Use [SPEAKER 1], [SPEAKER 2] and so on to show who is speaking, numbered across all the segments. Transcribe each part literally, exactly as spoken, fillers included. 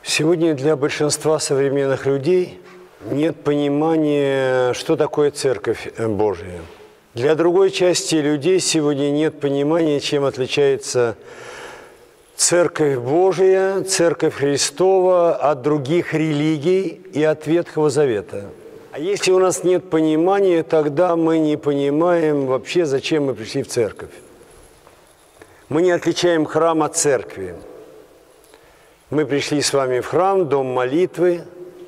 [SPEAKER 1] Сегодня для большинства современных людей нет понимания, что такое Церковь Божия. Для другой части людей сегодня нет понимания, чем отличается Церковь Божия, Церковь Христова от других религий и от Ветхого Завета. А если у нас нет понимания, тогда мы не понимаем вообще, зачем мы пришли в церковь. Мы не отличаем храм от церкви. Мы пришли с вами в храм, дом молитвы,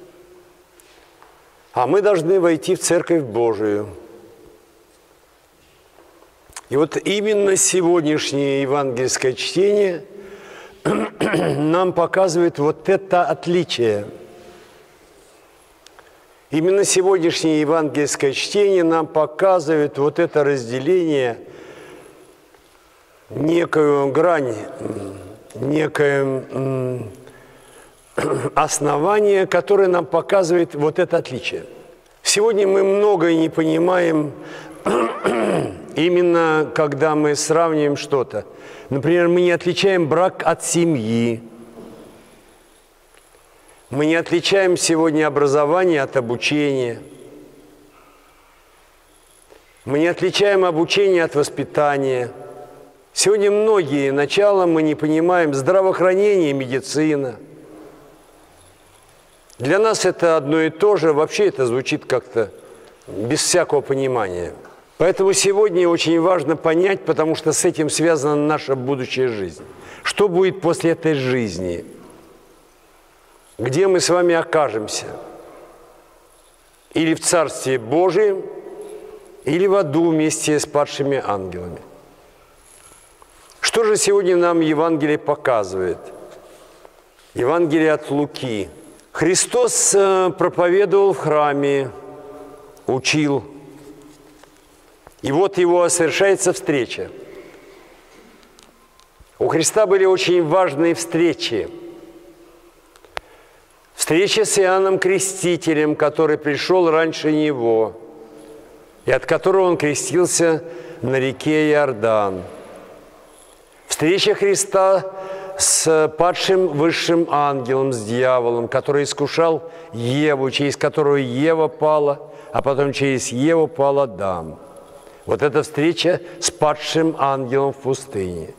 [SPEAKER 1] а мы должны войти в Церковь Божию. И вот именно сегодняшнее евангельское чтение нам показывает вот это отличие. Именно сегодняшнее евангельское чтение нам показывает вот это разделение, некую грань, некое основание, которое нам показывает вот это отличие. Сегодня мы многое не понимаем, именно когда мы сравниваем что-то. Например, мы не отличаем брак от семьи. Мы не отличаем сегодня образование от обучения. Мы не отличаем обучение от воспитания. Сегодня многие начала мы не понимаем: здравоохранение, медицина. Для нас это одно и то же, вообще это звучит как-то без всякого понимания. Поэтому сегодня очень важно понять, потому что с этим связана наша будущая жизнь. Что будет после этой жизни? Где мы с вами окажемся? Или в Царстве Божьем, или в аду вместе с падшими ангелами. Что же сегодня нам Евангелие показывает? Евангелие от Луки. Христос проповедовал в храме, учил. И вот его совершается встреча. У Христа были очень важные встречи. Встреча с Иоанном Крестителем, который пришел раньше него, и от которого он крестился на реке Иордан. Встреча Христа с падшим высшим ангелом, с дьяволом, который искушал Еву, через которую Ева пала, а потом через Еву пал Адам. Вот эта встреча с падшим ангелом в пустыне.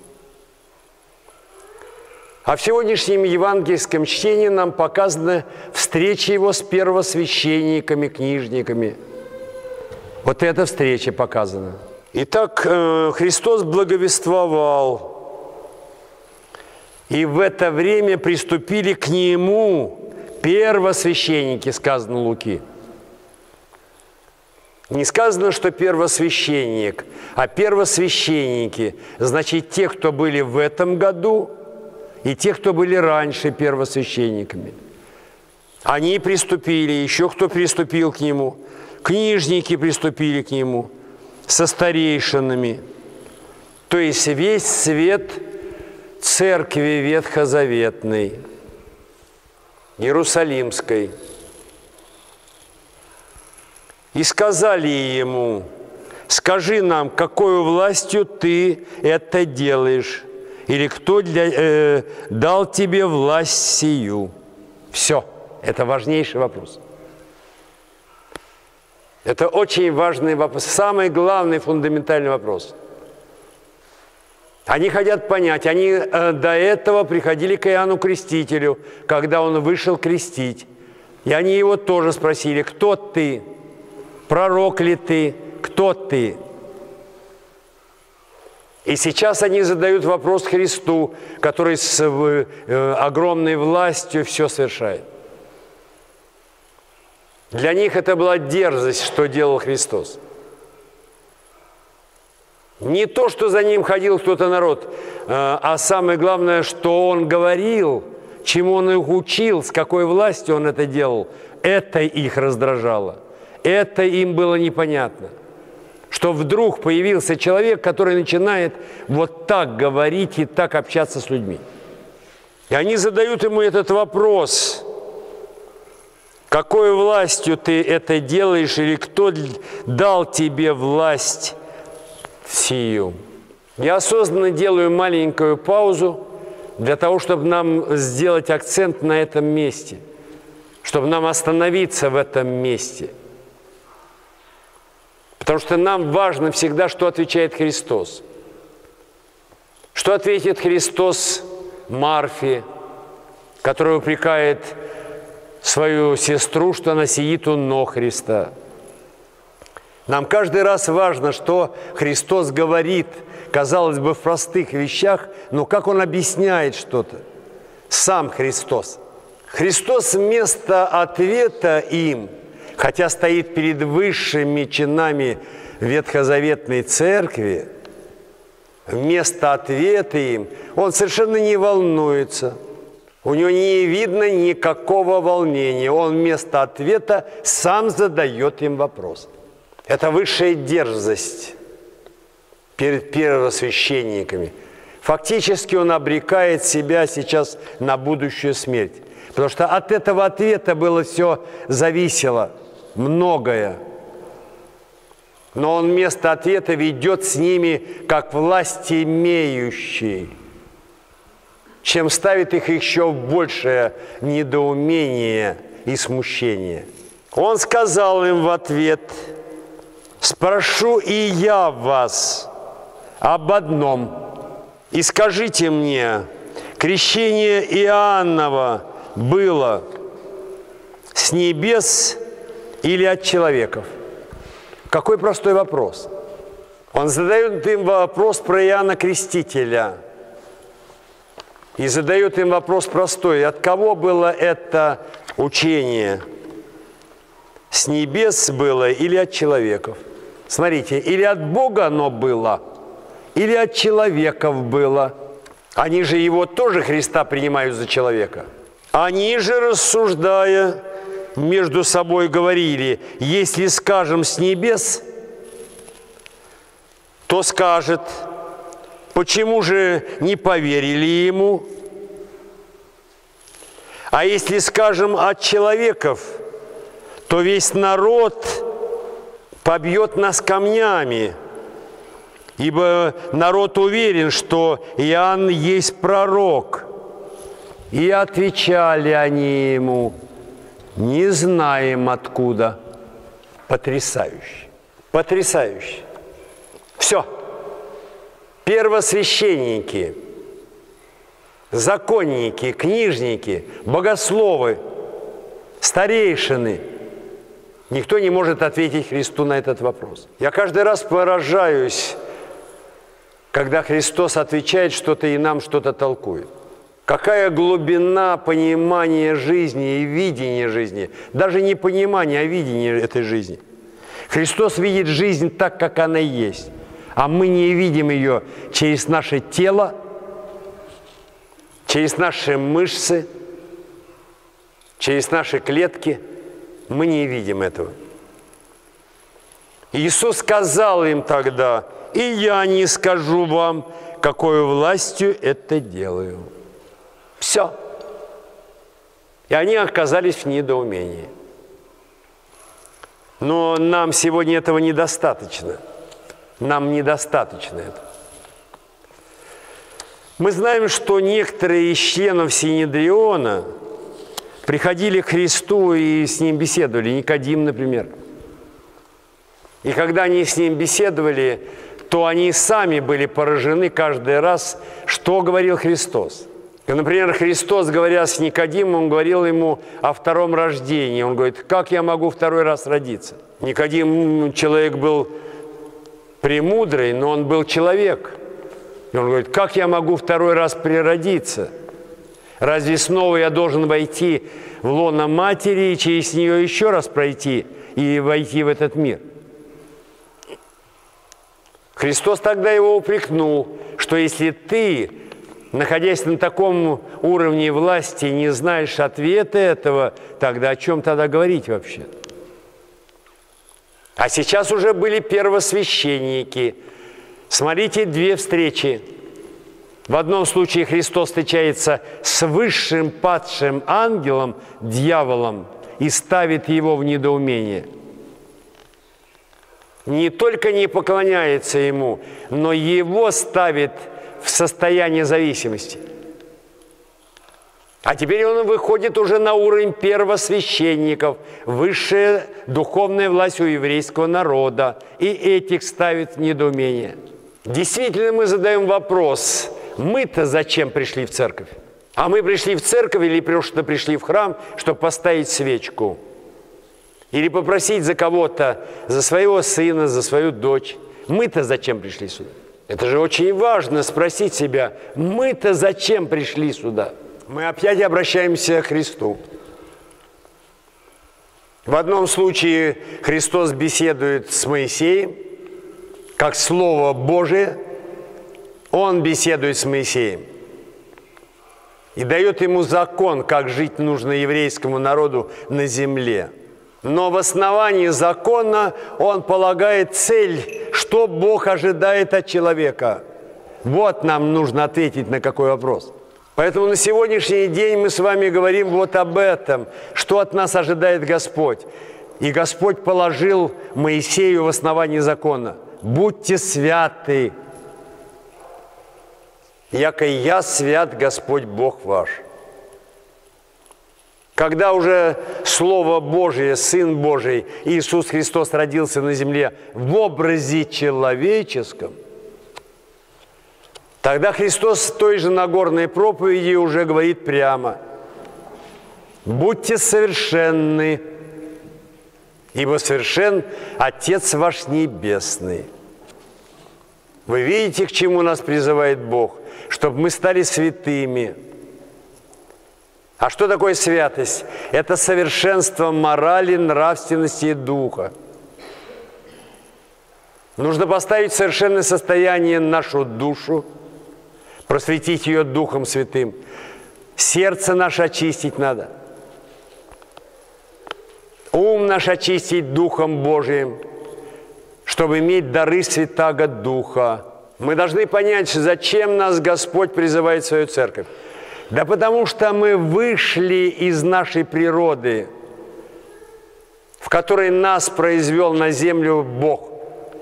[SPEAKER 1] А в сегодняшнем евангельском чтении нам показана встреча его с первосвященниками, книжниками. Вот эта встреча показана. Итак, Христос благовествовал. И в это время приступили к Нему первосвященники, сказано Луки. Не сказано, что первосвященник, а первосвященники. Значит, те, кто были в этом году, и те, кто были раньше первосвященниками. Они приступили, еще кто приступил к Нему. Книжники приступили к Нему со старейшинами. То есть весь свет церкви ветхозаветной, Иерусалимской. И сказали ему: скажи нам, какой властью ты это делаешь, или кто для, э, дал тебе власть сию? Все, это важнейший вопрос. Это очень важный вопрос, самый главный, фундаментальный вопрос. Они хотят понять, они э, до этого приходили к Иоанну Крестителю, когда он вышел крестить. И они его тоже спросили: кто ты? Пророк ли ты? Кто ты? И сейчас они задают вопрос Христу, который с э, огромной властью все совершает. Для них это была дерзость, что делал Христос. Не то, что за ним ходил кто-то народ, э, а самое главное, что он говорил, чему он их учил, с какой властью он это делал. Это их раздражало. Это им было непонятно, что вдруг появился человек, который начинает вот так говорить и так общаться с людьми. И они задают ему этот вопрос: какой властью ты это делаешь, или кто дал тебе власть сию? Я осознанно делаю маленькую паузу для того, чтобы нам сделать акцент на этом месте, чтобы нам остановиться в этом месте. Потому что нам важно всегда, что отвечает Христос. Что ответит Христос Марфе, которая упрекает свою сестру, что она сидит у ног Христа. Нам каждый раз важно, что Христос говорит, казалось бы, в простых вещах, но как Он объясняет что-то. Сам Христос. Христос вместо ответа им, хотя стоит перед высшими чинами Ветхозаветной Церкви, вместо ответа им, Он совершенно не волнуется. У Него не видно никакого волнения. Он вместо ответа сам задает им вопрос. Это высшая дерзость перед первосвященниками. Фактически Он обрекает себя сейчас на будущую смерть. Потому что от этого ответа было все зависело, многое. Но Он вместо ответа ведет с ними как власть имеющий, чем ставит их еще в большее недоумение и смущение. Он сказал им в ответ: «Спрошу и я вас об одном, и скажите мне, крещение Иоаннова было с небес или от человеков?» Какой простой вопрос. Он задает им вопрос про Иоанна Крестителя. И задает им вопрос простой. От кого было это учение? С небес было или от человеков? Смотрите, или от Бога оно было, или от человеков было. Они же его тоже, Христа, принимают за человека. Они же, рассуждая, между собой говорили: если скажем с небес, то скажет: почему же не поверили ему? А если скажем от человеков, то весь народ побьет нас камнями, ибо народ уверен, что Иоанн есть пророк. И отвечали они ему: не знаем откуда. Потрясающе. Потрясающе. Все. Первосвященники, законники, книжники, богословы, старейшины. Никто не может ответить Христу на этот вопрос. Я каждый раз поражаюсь, когда Христос отвечает что-то и нам что-то толкует. Какая глубина понимания жизни и видения жизни. Даже не понимания, а видения этой жизни. Христос видит жизнь так, как она есть. А мы не видим ее через наше тело, через наши мышцы, через наши клетки. Мы не видим этого. Иисус сказал им тогда: «И я не скажу вам, какой властью это делаю». Все. И они оказались в недоумении. Но нам сегодня этого недостаточно. Нам недостаточно этого. Мы знаем, что некоторые из членов Синедриона приходили к Христу и с Ним беседовали. Никодим, например. И когда они с Ним беседовали, то они сами были поражены каждый раз, что говорил Христос. Например, Христос, говоря с Никодимом, Он говорил ему о втором рождении. Он говорит: как я могу второй раз родиться? Никодим, человек был премудрый, но он был человек. И он говорит: как я могу второй раз переродиться? Разве снова я должен войти в лоно матери и через нее еще раз пройти и войти в этот мир? Христос тогда его упрекнул, что если ты, находясь на таком уровне власти, не знаешь ответа этого, тогда о чем тогда говорить вообще? А сейчас уже были первосвященники. Смотрите, две встречи. В одном случае Христос встречается с высшим падшим ангелом, дьяволом, и ставит его в недоумение. Не только не поклоняется ему, но его ставит в состояние зависимости. А теперь он выходит уже на уровень первосвященников, высшая духовная власть у еврейского народа, и этих ставит в недоумение. Действительно, мы задаем вопрос, мы-то зачем пришли в церковь? А мы пришли в церковь или просто пришли в храм, чтобы поставить свечку? Или попросить за кого-то, за своего сына, за свою дочь? Мы-то зачем пришли сюда? Это же очень важно спросить себя, мы-то зачем пришли сюда? Мы опять обращаемся к Христу. В одном случае Христос беседует с Моисеем, как Слово Божие. Он беседует с Моисеем и дает ему закон, как жить нужно еврейскому народу на земле. Но в основании закона он полагает цель, что Бог ожидает от человека. Вот нам нужно ответить на какой вопрос. Поэтому на сегодняшний день мы с вами говорим вот об этом, что от нас ожидает Господь. И Господь положил Моисею в основании закона: будьте святы, яко я свят Господь Бог ваш. Когда уже Слово Божие, Сын Божий, Иисус Христос родился на земле в образе человеческом, тогда Христос в той же Нагорной проповеди уже говорит прямо: будьте совершенны, ибо совершен Отец ваш Небесный. Вы видите, к чему нас призывает Бог? Чтобы мы стали святыми. А что такое святость? Это совершенство морали, нравственности и духа. Нужно поставить в совершенное состояние нашу душу, просветить ее Духом Святым. Сердце наше очистить надо. Ум наш очистить Духом Божиим, чтобы иметь дары Святаго Духа. Мы должны понять, зачем нас Господь призывает в свою церковь. Да потому что мы вышли из нашей природы, в которой нас произвел на землю Бог.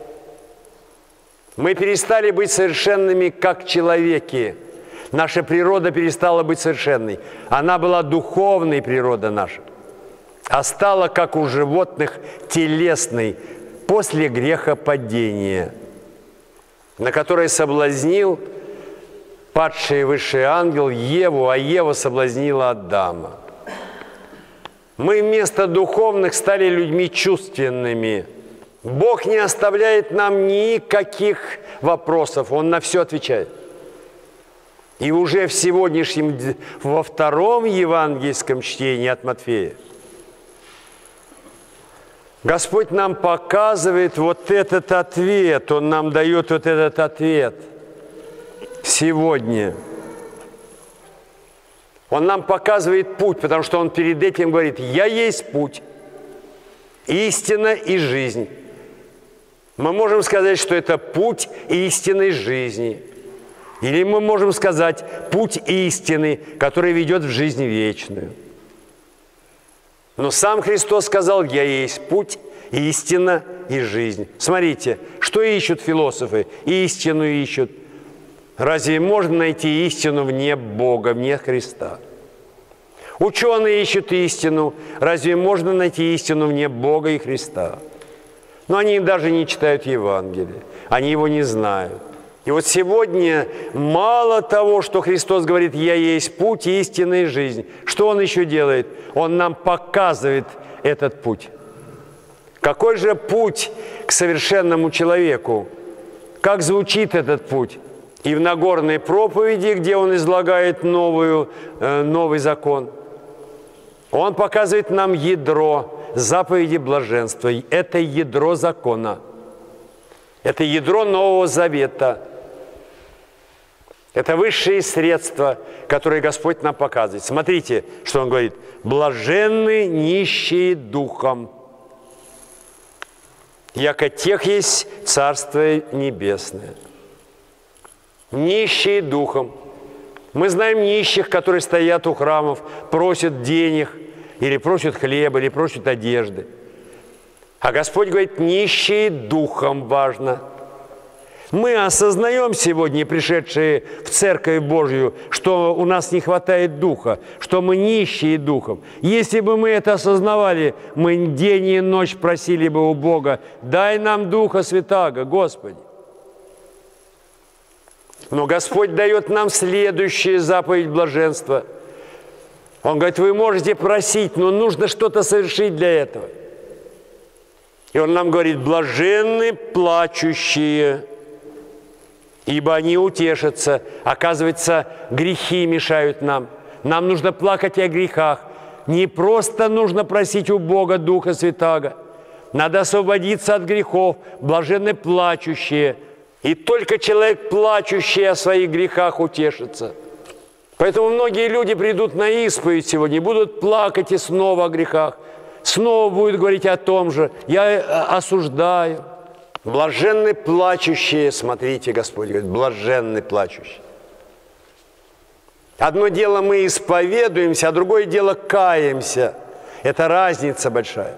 [SPEAKER 1] Мы перестали быть совершенными, как человеки. Наша природа перестала быть совершенной. Она была духовной, природа наша. А стала, как у животных, телесной, после грехопадения, на которой соблазнил падший высший ангел Еву, а Ева соблазнила Адама. Мы вместо духовных стали людьми чувственными. Бог не оставляет нам никаких вопросов, Он на все отвечает. И уже в сегодняшнем, во втором евангельском чтении от Матфея, Господь нам показывает вот этот ответ, Он нам дает вот этот ответ сегодня. Он нам показывает путь, потому что Он перед этим говорит: «Я есть путь, истина и жизнь». Мы можем сказать, что это путь истинной жизни. Или мы можем сказать путь истины, который ведет в жизнь вечную. Но сам Христос сказал: «Я есть путь, истина и жизнь». Смотрите, что ищут философы? Истину ищут. Разве можно найти истину вне Бога, вне Христа? Ученые ищут истину. Разве можно найти истину вне Бога и Христа? Но они даже не читают Евангелие. Они его не знают. И вот сегодня мало того, что Христос говорит: «Я есть путь, истина и жизнь». Что Он еще делает? Он нам показывает этот путь. Какой же путь к совершенному человеку? Как звучит этот путь? И в Нагорной проповеди, где Он излагает новую, э, новый закон, Он показывает нам ядро заповеди блаженства. Это ядро закона. Это ядро Нового Завета. Это высшие средства, которые Господь нам показывает. Смотрите, что Он говорит: «Блаженны нищие духом, яко тех есть Царство Небесное». Нищие духом. Мы знаем нищих, которые стоят у храмов, просят денег, или просят хлеба, или просят одежды. А Господь говорит: нищие духом важно. Мы осознаем сегодня, пришедшие в Церковь Божью, что у нас не хватает Духа, что мы нищие Духом. Если бы мы это осознавали, мы день и ночь просили бы у Бога: дай нам Духа Святаго, Господи. Но Господь дает нам следующую заповедь блаженства. Он говорит: вы можете просить, но нужно что-то совершить для этого. И Он нам говорит: блаженны плачущие, ибо они утешатся. Оказывается, грехи мешают нам. Нам нужно плакать о грехах. Не просто нужно просить у Бога Духа Святаго. Надо освободиться от грехов. Блаженны плачущие. И только человек, плачущий о своих грехах, утешится. Поэтому многие люди придут на исповедь сегодня, будут плакать и снова о грехах. Снова будут говорить о том же: я осуждаю. Блаженны плачущие, смотрите, Господь говорит, блаженны плачущие. Одно дело мы исповедуемся, а другое дело каемся. Это разница большая.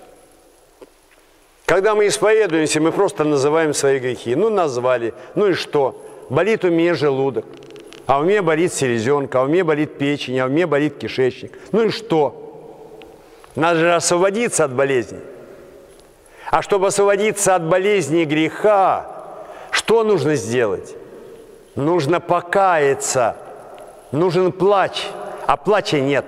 [SPEAKER 1] Когда мы исповедуемся, мы просто называем свои грехи. Ну, назвали. Ну и что? Болит у меня желудок, а у меня болит селезенка, а у меня болит печень, а у меня болит кишечник. Ну и что? Надо же освободиться от болезней. А чтобы освободиться от болезни и греха, что нужно сделать? Нужно покаяться. Нужен плач, а плача нет.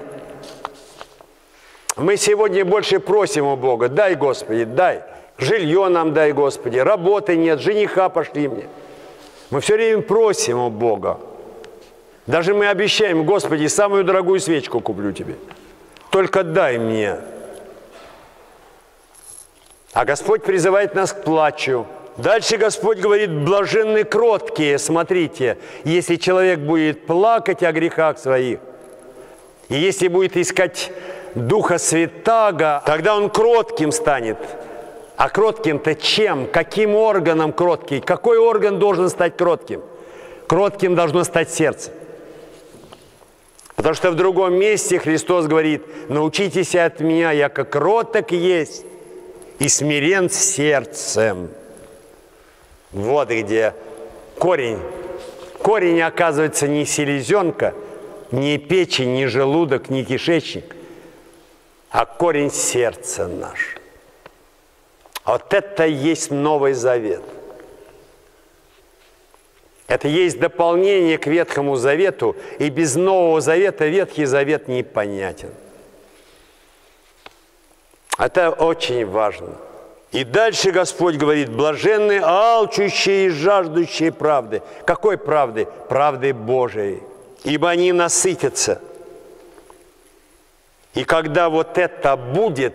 [SPEAKER 1] Мы сегодня больше просим у Бога: дай, Господи, дай. Жилье нам дай, Господи, работы нет, жениха пошли мне. Мы все время просим у Бога. Даже мы обещаем: Господи, самую дорогую свечку куплю тебе. Только дай мне. А Господь призывает нас к плачу. Дальше Господь говорит: блаженны кроткие. Смотрите, если человек будет плакать о грехах своих, и если будет искать Духа Святаго, тогда он кротким станет. А кротким-то чем? Каким органом кроткий? Какой орган должен стать кротким? Кротким должно стать сердце. Потому что в другом месте Христос говорит: научитесь от меня, я как кроток есть и смирен сердцем. Вот где корень. Корень, оказывается, не селезенка, не печень, не желудок, не кишечник, а корень сердца наш. Вот это и есть Новый Завет. Это есть дополнение к Ветхому Завету, и без Нового Завета Ветхий Завет непонятен. Это очень важно. И дальше Господь говорит: блаженны алчущие и жаждущие правды. Какой правды? Правды Божией. Ибо они насытятся. И когда вот это будет,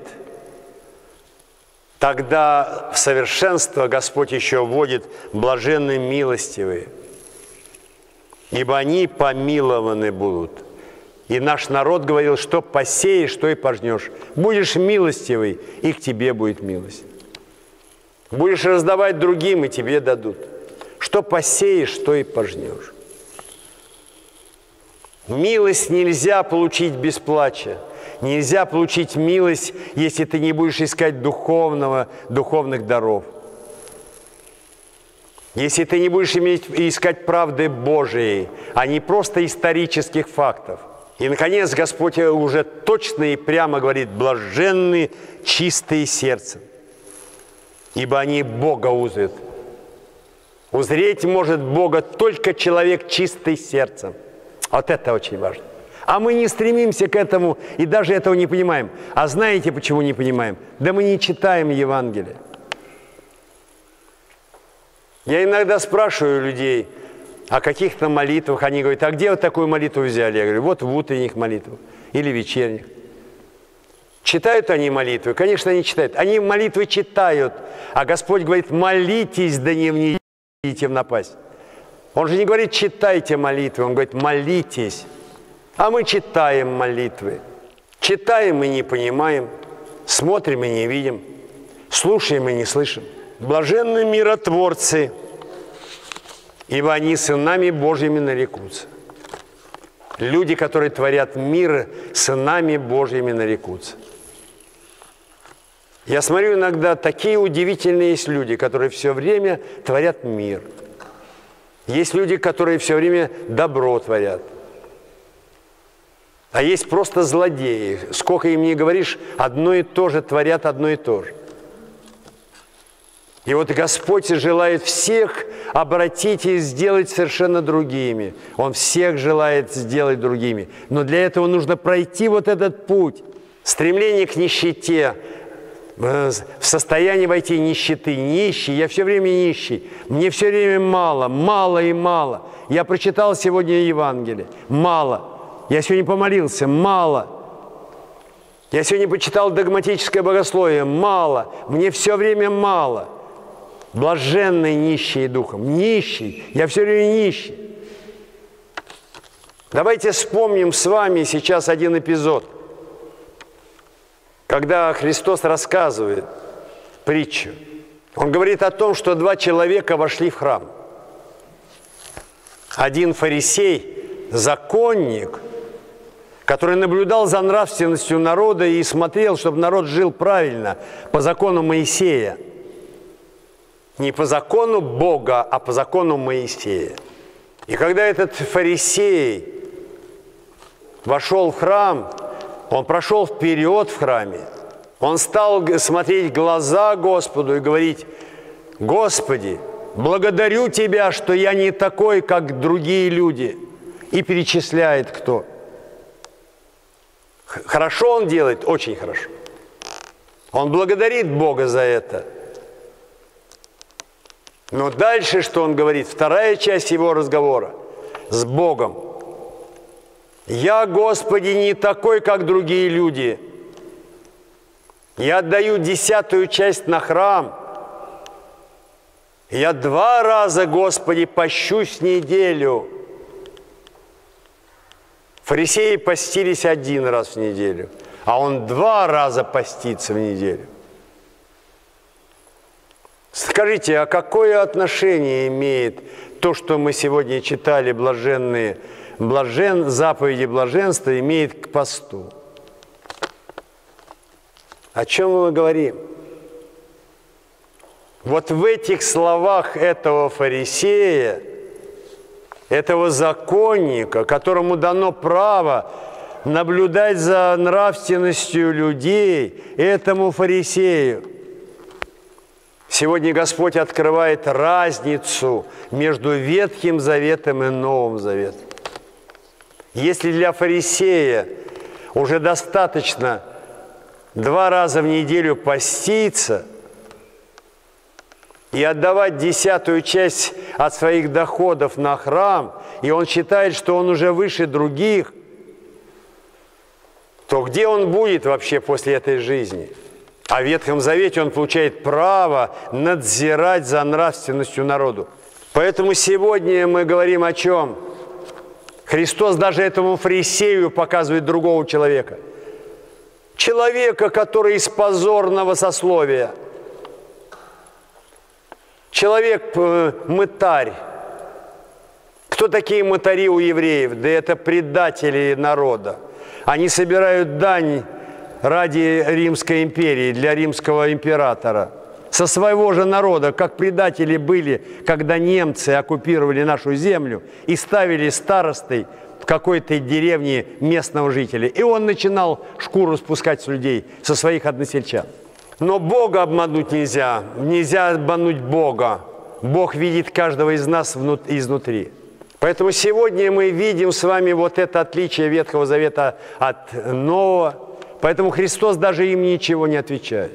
[SPEAKER 1] тогда в совершенство Господь еще вводит: блаженны милостивые, ибо они помилованы будут. И наш народ говорил: что посеешь, что и пожнешь. Будешь милостивый, и к тебе будет милость. Будешь раздавать другим, и тебе дадут. Что посеешь, что и пожнешь. Милость нельзя получить без плача. Нельзя получить милость, если ты не будешь искать духовного, духовных даров. Если ты не будешь иметь, искать правды Божией, а не просто исторических фактов. И, наконец, Господь уже точно и прямо говорит: блаженны чистые сердцем, ибо они Бога узрят. Узреть может Бога только человек чистый сердцем. Вот это очень важно. А мы не стремимся к этому и даже этого не понимаем. А знаете, почему не понимаем? Да мы не читаем Евангелие. Я иногда спрашиваю людей о каких-то молитвах. Они говорят: а где вы такую молитву взяли? Я говорю: вот в утренних молитвах или вечерних. Читают они молитвы? Конечно, они читают. Они молитвы читают. А Господь говорит: молитесь, да не внидите в напасть. Он же не говорит: читайте молитвы. Он говорит: молитесь. А мы читаем молитвы. Читаем и не понимаем. Смотрим и не видим. Слушаем и не слышим. Блаженны миротворцы, ибо они сынами Божьими нарекутся. Люди, которые творят мир, сынами Божьими нарекутся. Я смотрю иногда, такие удивительные есть люди, которые все время творят мир. Есть люди, которые все время добро творят. А есть просто злодеи. Сколько им ни говоришь, одно и то же творят, одно и то же. И вот Господь желает всех обратить и сделать совершенно другими. Он всех желает сделать другими. Но для этого нужно пройти вот этот путь. Стремление к нищете, в состояние войти нищеты, нищий. Я все время нищий. Мне все время мало, мало и мало. Я прочитал сегодня Евангелие. Мало. Я сегодня помолился. Мало. Я сегодня почитал догматическое богословие. Мало. Мне все время мало. Блаженный нищий духом. Нищий. Я все время нищий. Давайте вспомним с вами сейчас один эпизод, когда Христос рассказывает притчу. Он говорит о том, что два человека вошли в храм. Один фарисей, законник, который наблюдал за нравственностью народа и смотрел, чтобы народ жил правильно, по закону Моисея. Не по закону Бога, а по закону Моисея. И когда этот фарисей вошел в храм, он прошел вперед в храме, он стал смотреть в глаза Господу и говорить: «Господи, благодарю Тебя, что я не такой, как другие люди». И перечисляет кто. Хорошо он делает? Очень хорошо. Он благодарит Бога за это. Но дальше, что он говорит, вторая часть его разговора с Богом. «Я, Господи, не такой, как другие люди. Я отдаю десятую часть на храм. Я два раза, Господи, пощусь в неделю». Фарисеи постились один раз в неделю, а он два раза постится в неделю. Скажите, а какое отношение имеет то, что мы сегодня читали, блаженные, блажен, заповеди блаженства, имеет к посту? О чем мы говорим? Вот в этих словах этого фарисея, этого законника, которому дано право наблюдать за нравственностью людей, этому фарисею, сегодня Господь открывает разницу между Ветхим Заветом и Новым Заветом. Если для фарисея уже достаточно два раза в неделю поститься и отдавать десятую часть от своих доходов на храм, и он считает, что он уже выше других, то где он будет вообще после этой жизни? А в Ветхом Завете он получает право надзирать за нравственностью народу. Поэтому сегодня мы говорим о чем? Христос даже этому фарисею показывает другого человека. Человека, который из позорного сословия. Человек-мытарь. Кто такие мытари у евреев? Да это предатели народа. Они собирают дань ради Римской империи, для римского императора. Со своего же народа, как предатели были, когда немцы оккупировали нашу землю и ставили старостой в какой-то деревне местного жителя. И он начинал шкуру спускать с людей, со своих односельчан. Но Бога обмануть нельзя. Нельзя обмануть Бога. Бог видит каждого из нас изнутри. Поэтому сегодня мы видим с вами вот это отличие Ветхого Завета от Нового. Поэтому Христос даже им ничего не отвечает.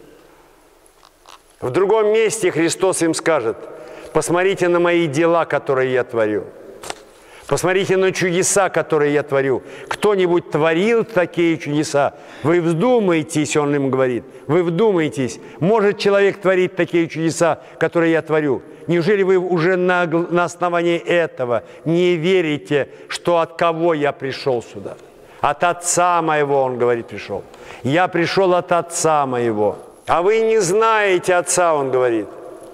[SPEAKER 1] В другом месте Христос им скажет: посмотрите на мои дела, которые я творю. Посмотрите на чудеса, которые я творю. Кто-нибудь творил такие чудеса? Вы вдумайтесь, он им говорит. Вы вдумайтесь. Может человек творить такие чудеса, которые я творю? Неужели вы уже на, на основании этого не верите, что от кого я пришел сюда? От Отца моего, он говорит, пришел. Я пришел от Отца моего. А вы не знаете Отца, он говорит.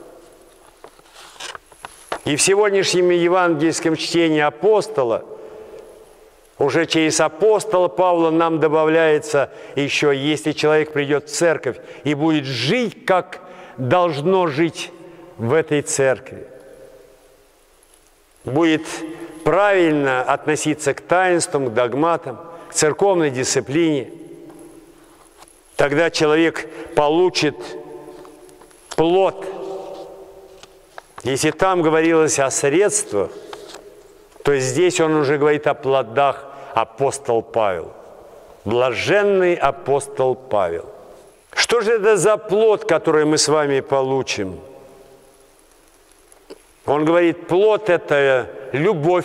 [SPEAKER 1] И в сегодняшнем евангельском чтении апостола, уже через апостола Павла нам добавляется еще: если человек придет в церковь и будет жить, как должно жить в этой церкви. будет правильно относиться к таинствам, к догматам, к церковной дисциплине, тогда человек получит плод. Если там говорилось о средствах, то здесь он уже говорит о плодах. Апостол Павел. Блаженный апостол Павел. Что же это за плод, который мы с вами получим? Он говорит, плод – это любовь,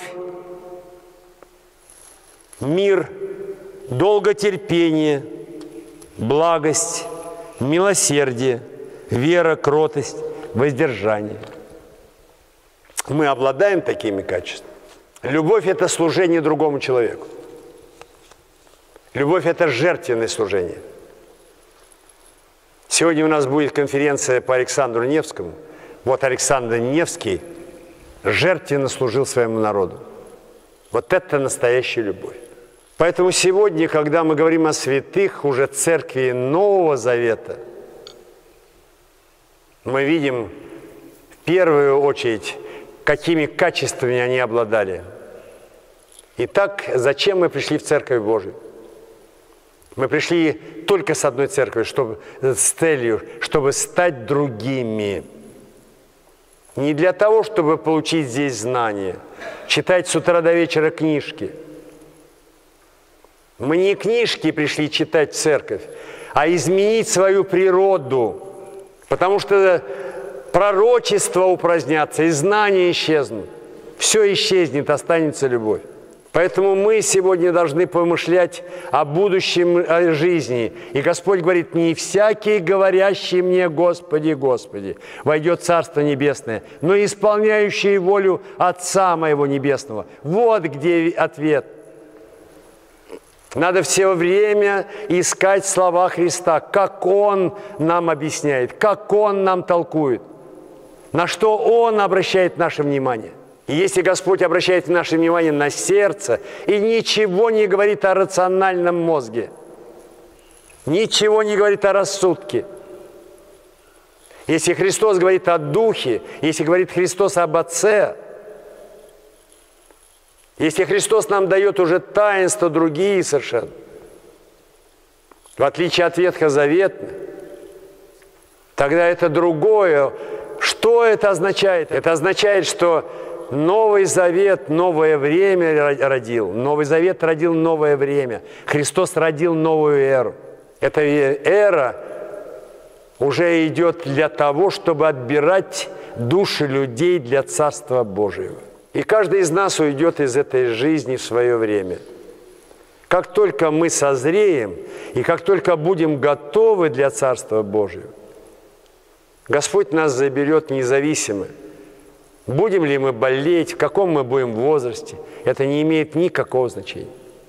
[SPEAKER 1] мир, долготерпение, благость, милосердие, вера, кротость, воздержание. Мы обладаем такими качествами. Любовь – это служение другому человеку. Любовь – это жертвенное служение. Сегодня у нас будет конференция по Александру Невскому. Вот Александр Невский жертвенно служил своему народу. Вот это настоящая любовь. Поэтому сегодня, когда мы говорим о святых, уже церкви Нового Завета, мы видим в первую очередь, какими качествами они обладали. Итак, зачем мы пришли в Церковь Божию? Мы пришли только с одной церковью, чтобы, с целью, чтобы стать другими. Не для того, чтобы получить здесь знания, читать с утра до вечера книжки. Мы не книжки пришли читать в церковь, а изменить свою природу, потому что пророчества упразднятся, и знания исчезнут. Все исчезнет, останется любовь. Поэтому мы сегодня должны помышлять о будущем о жизни. И Господь говорит, не всякий, говорящий мне, Господи, Господи, войдет в Царство Небесное, но исполняющий волю Отца Моего Небесного. Вот где ответ. Надо все время искать слова Христа, как Он нам объясняет, как Он нам толкует, на что Он обращает наше внимание. И если Господь обращает наше внимание на сердце и ничего не говорит о рациональном мозге, ничего не говорит о рассудке, если Христос говорит о Духе, если говорит Христос об Отце, если Христос нам дает уже таинства другие совершенно, в отличие от Ветхозаветных, тогда это другое. Что это означает? Это означает, что Новый Завет новое время родил. Новый Завет родил новое время. Христос родил новую эру. Эта эра уже идет для того, чтобы отбирать души людей для Царства Божьего. И каждый из нас уйдет из этой жизни в свое время. Как только мы созреем, и как только будем готовы для Царства Божьего, Господь нас заберет независимо. Будем ли мы болеть, в каком мы будем возрасте, это не имеет никакого значения.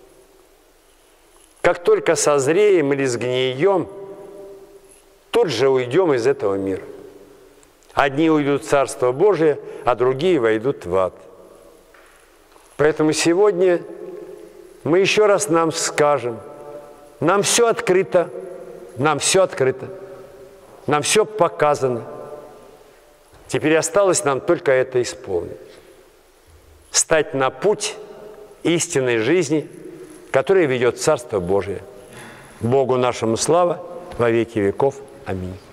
[SPEAKER 1] Как только созреем или сгнием, тут же уйдем из этого мира. Одни уйдут в Царство Божие, а другие войдут в ад. Поэтому сегодня мы еще раз нам скажем, нам все открыто, нам все открыто, нам все показано. Теперь осталось нам только это исполнить. Стать на путь истинной жизни, которая ведет в Царство Божие. Богу нашему слава во веки веков. Аминь.